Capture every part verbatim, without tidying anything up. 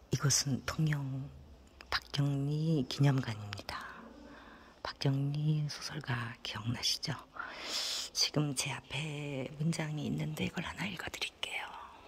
이곳은 통영 박경리 기념관입니다. 박경리 소설가 기억나시죠? 지금 제 앞에 문장이 있는데 이걸 하나 읽어드릴게요.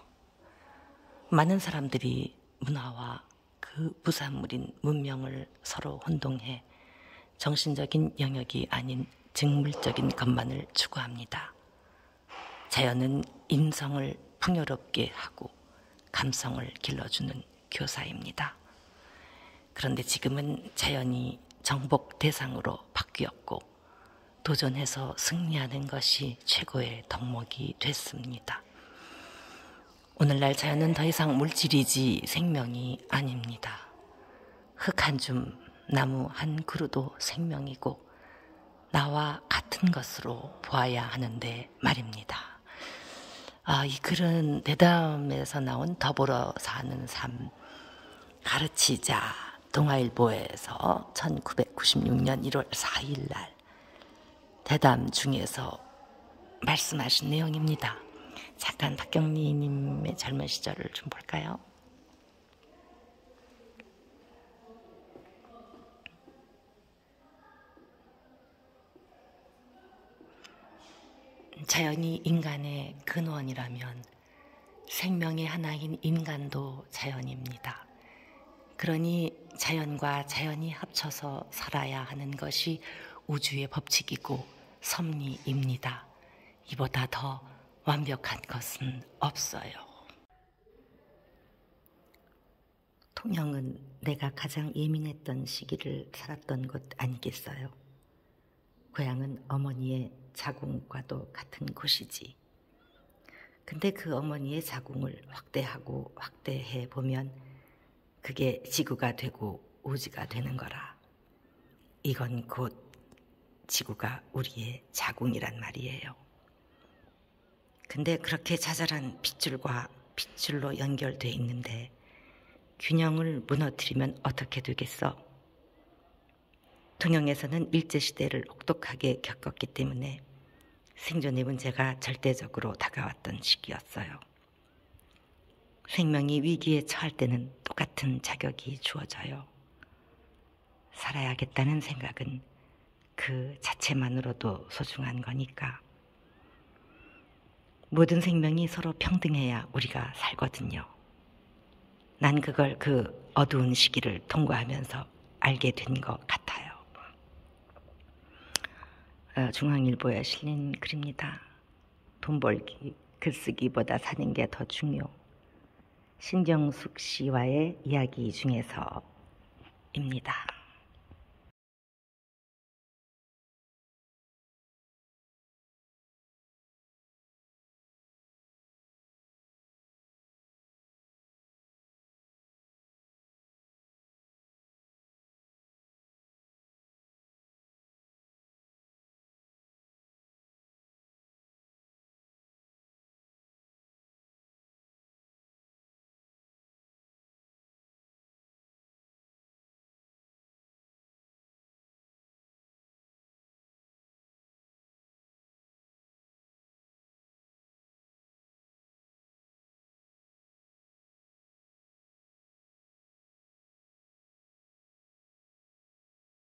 많은 사람들이 문화와 그 부산물인 문명을 서로 혼동해 정신적인 영역이 아닌 직물적인 것만을 추구합니다. 자연은 인성을 풍요롭게 하고 감성을 길러주는 교사입니다. 그런데 지금은 자연이 정복 대상으로 바뀌었고 도전해서 승리하는 것이 최고의 덕목이 됐습니다. 오늘날 자연은 더 이상 물질이지 생명이 아닙니다. 흙 한 줌, 나무 한 그루도 생명이고 나와 같은 것으로 보아야 하는데 말입니다. 아, 이 글은 대담에서 나온 더불어 사는 삶 가르치자 동아일보에서 천구백구십육 년 일월 사일 날 대담 중에서 말씀하신 내용입니다. 잠깐 박경리님의 젊은 시절을 좀 볼까요? 자연이 인간의 근원이라면 생명의 하나인 인간도 자연입니다. 그러니 자연과 자연이 합쳐서 살아야 하는 것이 우주의 법칙이고 섭리입니다. 이보다 더 완벽한 것은 없어요. 통영은 내가 가장 예민했던 시기를 살았던 곳 아니겠어요? 고향은 어머니의 자궁과도 같은 곳이지. 근데 그 어머니의 자궁을 확대하고 확대해 보면 그게 지구가 되고 우주가 되는 거라. 이건 곧 지구가 우리의 자궁이란 말이에요. 근데 그렇게 자잘한 핏줄과 핏줄로 연결돼 있는데 균형을 무너뜨리면 어떻게 되겠어? 통영에서는 일제시대를 혹독하게 겪었기 때문에 생존의 문제가 절대적으로 다가왔던 시기였어요. 생명이 위기에 처할 때는 똑같은 자격이 주어져요. 살아야겠다는 생각은 그 자체만으로도 소중한 거니까. 모든 생명이 서로 평등해야 우리가 살거든요. 난 그걸 그 어두운 시기를 통과하면서 알게 된 것 같아요. 중앙일보에 실린 글입니다. 돈 벌기, 글쓰기보다 사는 게 더 중요. 신정숙 씨와의 이야기 중에서입니다.